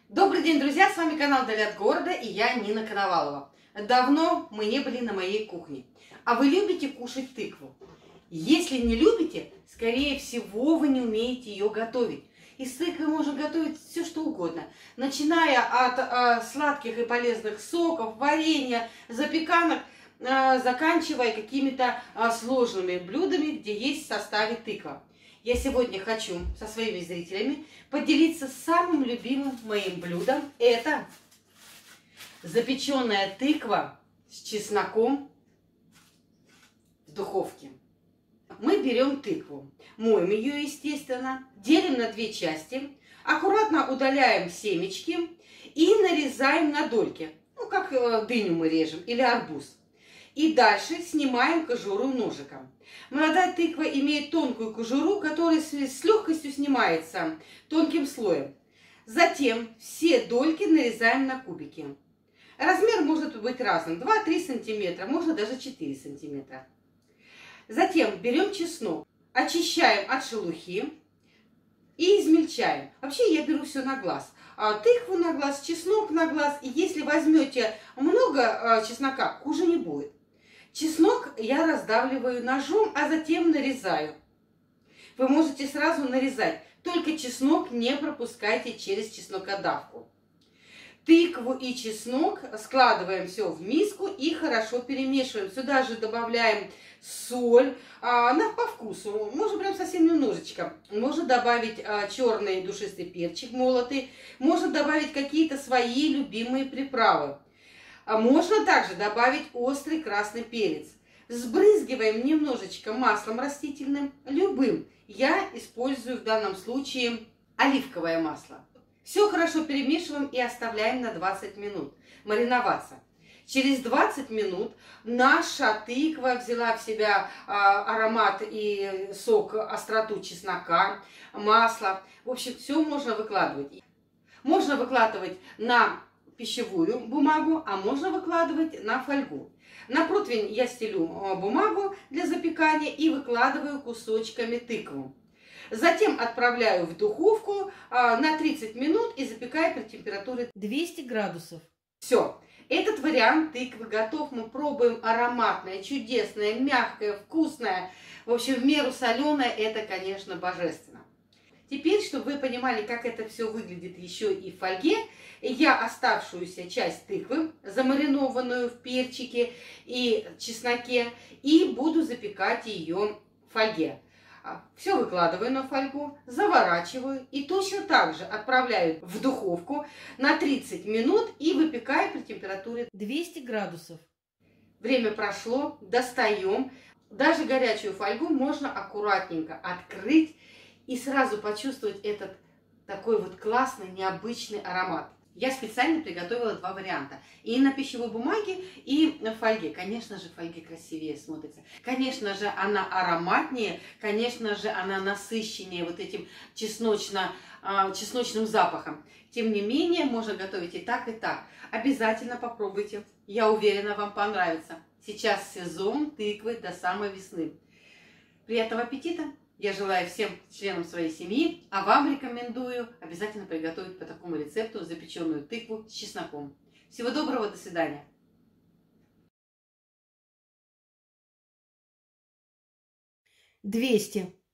Добрый день, друзья! С вами канал Вдали от города и я, Нина Коновалова. Давно мы не были на моей кухне. А вы любите кушать тыкву? Если не любите, скорее всего, вы не умеете ее готовить. Из тыквы можно готовить все, что угодно. Начиная от сладких и полезных соков, варенья, запеканок, заканчивая какими-то сложными блюдами, где есть в составе тыква. Я сегодня хочу со своими зрителями поделиться самым любимым моим блюдом. Это запеченная тыква с чесноком в духовке. Мы берем тыкву, моем ее, естественно, делим на две части, аккуратно удаляем семечки и нарезаем на дольки. Ну, как дыню мы режем или арбуз. И дальше снимаем кожуру ножиком. Молодая тыква имеет тонкую кожуру, которая с легкостью снимается тонким слоем. Затем все дольки нарезаем на кубики. Размер может быть разным. 2-3 сантиметра, можно даже 4 сантиметра. Затем берем чеснок, очищаем от шелухи и измельчаем. Вообще я беру все на глаз. Тыкву на глаз, чеснок на глаз. И если возьмете много чеснока, хуже не будет. Чеснок я раздавливаю ножом, а затем нарезаю. Вы можете сразу нарезать, только чеснок не пропускайте через чеснокодавку. Тыкву и чеснок складываем все в миску и хорошо перемешиваем. Сюда же добавляем соль по вкусу, можно прям совсем немножечко. Можно добавить черный душистый перчик молотый, можно добавить какие-то свои любимые приправы. Можно также добавить острый красный перец. Сбрызгиваем немножечко маслом растительным, любым. Я использую в данном случае оливковое масло. Все хорошо перемешиваем и оставляем на 20 минут мариноваться. Через 20 минут наша тыква взяла в себя аромат и сок, остроту чеснока, масла. В общем, все можно выкладывать. Можно выкладывать на пищевую бумагу, а можно выкладывать на фольгу. На противень я стелю бумагу для запекания и выкладываю кусочками тыкву. Затем отправляю в духовку на 30 минут и запекаю при температуре 200 градусов. Все, этот вариант тыквы готов. Мы пробуем ароматное, чудесное, мягкое, вкусное. В общем, в меру соленое, это, конечно, божественно. Теперь, чтобы вы понимали, как это все выглядит еще и в фольге, я оставшуюся часть тыквы, замаринованную в перчике и чесноке, и буду запекать ее в фольге. Все выкладываю на фольгу, заворачиваю и точно так же отправляю в духовку на 30 минут и выпекаю при температуре 200 градусов. Время прошло, достаем. Даже горячую фольгу можно аккуратненько открыть и сразу почувствовать этот такой вот классный, необычный аромат. Я специально приготовила два варианта. И на пищевой бумаге, и на фольге. Конечно же, в фольге красивее смотрится. Конечно же, она ароматнее. Конечно же, она насыщеннее вот этим чесночным запахом. Тем не менее, можно готовить и так, и так. Обязательно попробуйте. Я уверена, вам понравится. Сейчас сезон тыквы до самой весны. Приятного аппетита! Я желаю всем членам своей семьи, а вам рекомендую обязательно приготовить по такому рецепту запеченную тыкву с чесноком. Всего доброго, до свидания. 200.